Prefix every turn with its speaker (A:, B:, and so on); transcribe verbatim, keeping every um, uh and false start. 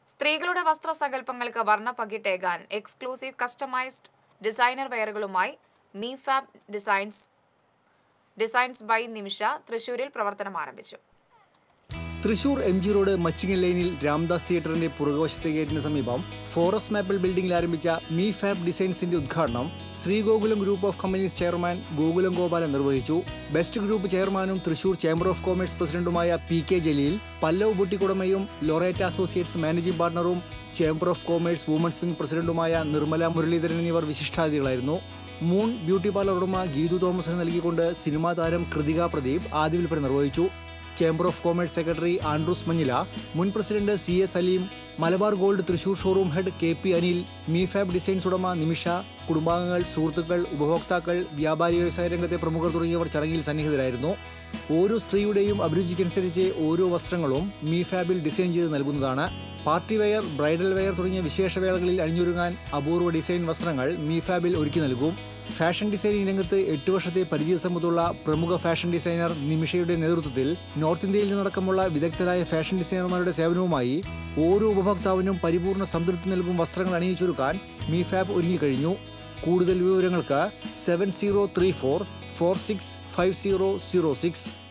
A: സ്ത്രീകളുടെ വസ്ത്രസങ്കല്പങ്ങൾക്ക് വർണ്ണപ്പകിട്ടേകാൻ എക്സ്ക്ലൂസീവ് കസ്റ്റമൈസ്ഡ് ഡിസൈനർ വെയറുകളുമായി Mefab designs designs by Nimisha തൃശൂരിൽ പ്രവർത്തനം ആരംഭിച്ചു.
B: Thrissur M G road Machingal ലൈനിൽ രാംദാസ് തിയേറ്ററിന്റെ പുറകുവശത്തെ ഗേറ്റിന് സമീപം ഫോറസ്റ്റ് മാപ്പിൾ ബിൽഡിംഗിൽ ആരംഭിച്ച മീ ഫാബ് ഡിസൈൻസിന്റെ ഉദ്ഘാടനം Sreegokulam group of companies chairman Gokulam Gopalan നിർവഹിച്ചു. ബെസ്റ്റ് ഗ്രൂപ്പ് ചെയർമാനും തൃശൂർ ചേംബർ ഓഫ് കൊമേഴ്സ് പ്രസിഡന്റുമായ പി കെ ജലീൽ, പല്ലവ് ബുട്ടിക്കുടമയും ലൊറേറ്റ അസോസിയേറ്റ്സ് മാനേജിംഗ് പാർട്ണറും chamber of commerce women's wing പ്രസിഡന്റുമായ നിർമ്മല മുരളീധരൻ എന്നിവർ വിശിഷ്ടാതിഥികളായിരുന്നു. മൂൺ ബ്യൂട്ടി പാർലർ ഉടമ ഗീതു തോമസിന് നൽകിക്കൊണ്ട് സിനിമാ താരം കൃതിക പ്രദീപ് ആദ്യ വിൽപ്പന നിർവഹിച്ചു. Chamber of commerce secretary Andrews Manjila, മുൻ president C A Saleem, Malabar gold Thrissur showroom head K P Anil, Mefab designs ഉടമ നിമിഷ, കുടുംബാംഗങ്ങൾ, സുഹൃത്തുക്കൾ, ഉപഭോക്താക്കൾ, വ്യാപാരി വ്യവസായ രംഗത്തെ പ്രമുഖർ തുടങ്ങിയവർ ചടങ്ങിൽ സന്നിഹിതരായിരുന്നു. ഓരോ സ്ത്രീയുടെയും അഭിരുചിക്കനുസരിച്ച് ഓരോ വസ്ത്രങ്ങളും മീഫാബിൽ ഡിസൈൻ ചെയ്ത് നൽകുന്നതാണ്. പാർട്ടി വെയർ, ബ്രൈഡൽ വെയർ തുടങ്ങിയ വിശേഷവേളകളിൽ അണിഞ്ഞൊരുങ്ങാൻ അപൂർവ ഡിസൈൻ വസ്ത്രങ്ങൾ മീഫാബിൽ ഒരുക്കി നൽകും. ഫാഷൻ ഡിസൈനിങ് രംഗത്ത് എട്ട് വർഷത്തെ പരിചയസമ്പത്തുള്ള പ്രമുഖ ഫാഷൻ ഡിസൈനർ നിമിഷയുടെ നേതൃത്വത്തിൽ നോർത്ത് ഇന്ത്യയിൽ നിന്നടക്കമുള്ള വിദഗ്ധരായ ഫാഷൻ ഡിസൈനർമാരുടെ സേവനവുമായി ഓരോ ഉപഭോക്താവിനും പരിപൂർണ്ണ സംതൃപ്തി നൽകും വസ്ത്രങ്ങൾ അണിയിച്ചൊരുക്കാൻ മീഫാബ് ഒരുങ്ങിക്കഴിഞ്ഞു. കൂടുതൽ വിവരങ്ങൾക്ക് seven zero three four four six five zero zero six